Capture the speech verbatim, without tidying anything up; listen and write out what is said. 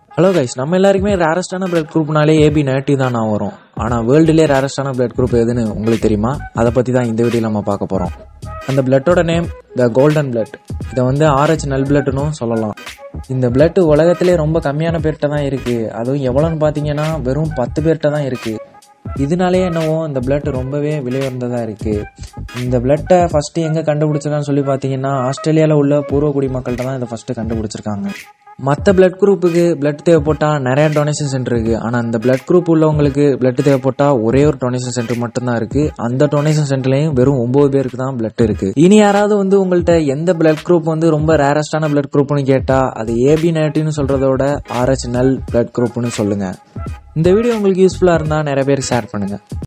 Hello guys, நம்ம எல்லாருக்குமே ரேரஸ்டான பிளட் குரூப்னாலே ஏபி நெகட்டிவ் தான் நான் வரும். ஆனால் வேர்ல்டுலேயே ரேரஸ்டான பிளட் குரூப் எதுன்னு உங்களுக்கு தெரியுமா? அதை பற்றி தான் இந்த வீடியோவில் நம்ம பார்க்க போகிறோம். அந்த பிளட்டோட நேம் த கோல்டன் பிளட். இதை வந்து ஆர்ஹெச் நல் பிளட்னு சொல்லலாம். இந்த பிளட் உலகத்திலே ரொம்ப கம்மியான பேர்கிட்ட தான் இருக்குது. அதுவும் எவ்வளோன்னு பார்த்தீங்கன்னா வெறும் பத்து பேர்கிட்ட தான் இருக்குது. இதனாலே என்னவோ இந்த பிளட் ரொம்பவே விலை உயர்ந்ததாக இருக்குது. இந்த பிளட்டை ஃபஸ்ட்டு எங்கே கண்டுபிடிச்சிருக்கான்னு சொல்லி பார்த்தீங்கன்னா ஆஸ்திரேலியாவில் உள்ள பூர்வ குடிமக்கள்கிட்ட தான் இதை ஃபஸ்ட்டு கண்டுபிடிச்சிருக்காங்க. மற்ற பிளட் குரூப்புக்கு பிளட் தேவைப்பட்டால் நிறைய டொனேஷன் சென்டர் இருக்குது. ஆனால் இந்த பிளட் குரூப் உள்ளவங்களுக்கு பிளட் தேவைப்பட்டால் ஒரே ஒரு டொனேஷன் சென்டர் மட்டும்தான் இருக்குது. அந்த டொனேஷன் சென்டர்லையும் வெறும் ஒம்பது பேருக்கு தான் பிளட் இருக்குது. இனி யாராவது வந்து உங்கள்கிட்ட எந்த பிளட் குரூப் வந்து ரொம்ப ரேரஸ்டான பிளட் குரூப்னு கேட்டால் அது ஏபி நெகட்டிவ்னு சொல்கிறதோட ஆர்ஹெச் நல் பிளட் குரூப்னு சொல்லுங்கள். இந்த வீடியோ உங்களுக்கு யூஸ்ஃபுல்லாக இருந்தால் நிறைய பேருக்கு ஷேர் பண்ணுங்கள்.